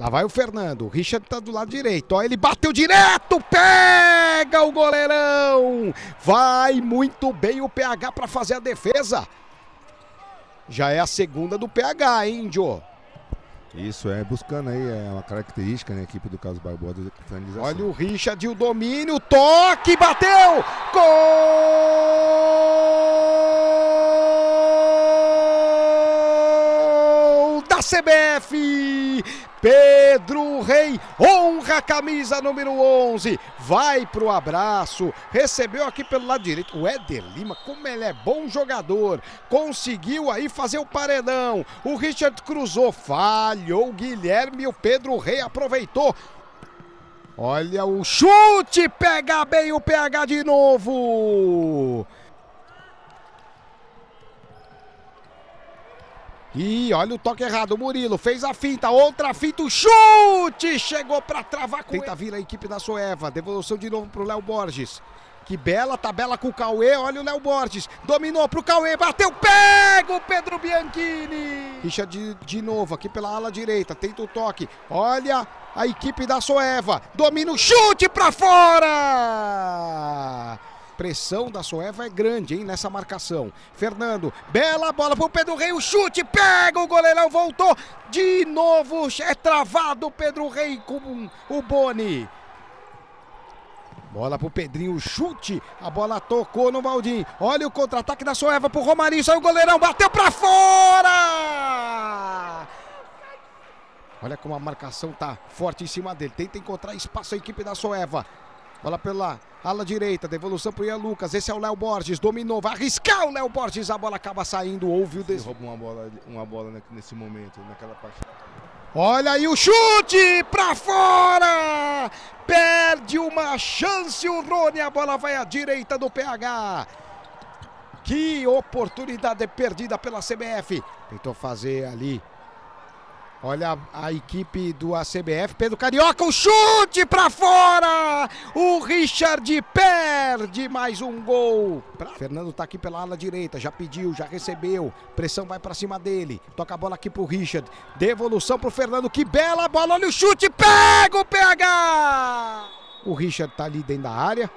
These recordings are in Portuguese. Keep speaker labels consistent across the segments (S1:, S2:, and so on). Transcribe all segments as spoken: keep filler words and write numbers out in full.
S1: Lá vai o Fernando, o Richard tá do lado direito, ó, ele bateu direto, pega o goleirão, vai muito bem o P H para fazer a defesa. Já é a segunda do P H, hein, Índio?
S2: Isso, é buscando aí, é uma característica, né, a equipe do Carlos Barbosa de finalização.
S1: Olha o Richard, o domínio, toque, bateu, gol da C B F! Pedro Rei honra a camisa número onze, vai pro abraço, recebeu aqui pelo lado direito, o Éder Lima, como ele é bom jogador, conseguiu aí fazer o paredão, o Richard cruzou, falhou o Guilherme e o Pedro Rei aproveitou. Olha o chute, pega bem o P H de novo. E olha o toque errado, o Murilo fez a finta, outra finta, o chute, chegou para travar com Tenta vir a equipe da Soeva, devolução de novo pro Léo Borges. Que bela tabela com o Cauê, olha o Léo Borges, dominou pro Cauê, bateu, pega o Pedro Bianchini. Richard de, de novo aqui pela ala direita, tenta o toque, olha a equipe da Soeva, domina o chute para fora. Pressão da Soeva é grande, hein, nessa marcação. Fernando, bela bola pro Pedro Rei, o chute, pega o goleirão, voltou de novo, é travado o Pedro Rei com o Boni. Bola pro Pedrinho, chute, a bola tocou no Valdim. Olha o contra-ataque da Soeva pro Romarinho, saiu o goleirão, bateu pra fora! Olha como a marcação tá forte em cima dele, tenta encontrar espaço a equipe da Soeva. Bola pela ala direita, devolução pro Ian Lucas, esse é o Léo Borges, dominou, vai arriscar o Léo Borges, a bola acaba saindo, houve o des...
S2: rouba uma bola, uma bola nesse momento, naquela partida.
S1: Olha aí o chute pra fora, perde uma chance o Rony, a bola vai à direita do P H. Que oportunidade perdida pela C B F, tentou fazer ali. Olha a, a equipe do A C B F, Pedro Carioca, o chute pra fora! O Richard perde mais um gol. Fernando tá aqui pela ala direita, já pediu, já recebeu, pressão vai pra cima dele, toca a bola aqui pro Richard, devolução pro Fernando, que bela bola, olha o chute, pega o P H! O Richard tá ali dentro da área.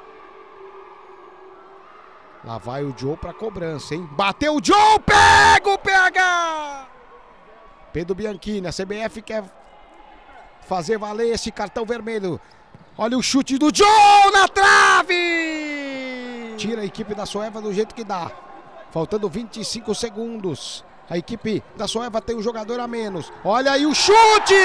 S1: Lá vai o Joe pra cobrança, hein? Bateu o Joe, pega o P H! Pedro Bianchini, a C B F quer fazer valer esse cartão vermelho. Olha o chute do Joe na trave! Tira a equipe da Soeva do jeito que dá. Faltando vinte e cinco segundos. A equipe da Soeva tem um jogador a menos. Olha aí o chute!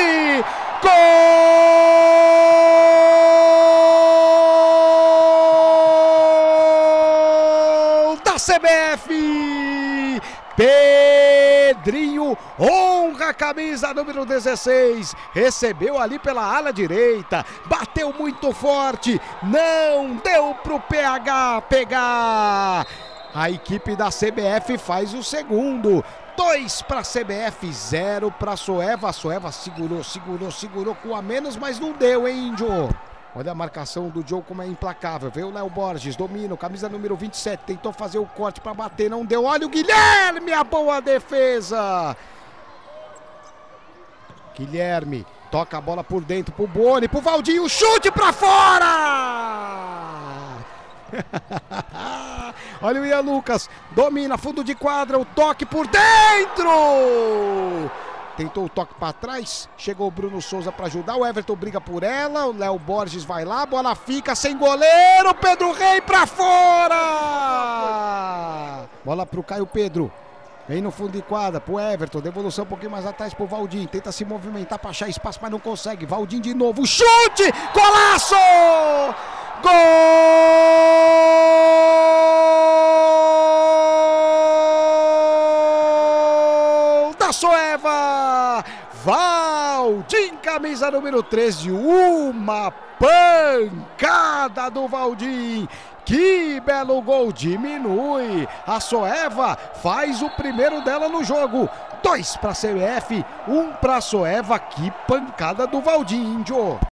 S1: Gol da C B F! Pedrinho honra a camisa número dezesseis, recebeu ali pela ala direita, bateu muito forte, não deu pro P H pegar. A equipe da C B F faz o segundo, dois para a C B F, zero para a Soeva. A Soeva segurou, segurou, segurou com a menos, mas não deu, hein, Índio? Olha a marcação do Joe como é implacável. Veio o Léo Borges, domina, camisa número vinte e sete, tentou fazer o corte para bater, não deu. Olha o Guilherme, a boa defesa. Guilherme toca a bola por dentro pro Boni, pro Valdinho, chute para fora. Olha o Ian Lucas, domina, fundo de quadra, o toque por dentro. Tentou o toque para trás, chegou o Bruno Souza para ajudar, o Everton briga por ela, o Léo Borges vai lá, a bola fica sem goleiro, Pedro Rei para fora! Bola pro Caio Pedro, vem no fundo de quadra, pro Everton, devolução um pouquinho mais atrás pro Valdim, tenta se movimentar para achar espaço, mas não consegue, Valdim de novo, chute, golaço! Gol da Soeva! Valdim, camisa número treze, uma pancada do Valdim. Que belo gol, diminui. A Soeva faz o primeiro dela no jogo. Dois para a C B F, um para a Soeva. Que pancada do Valdim, Índio.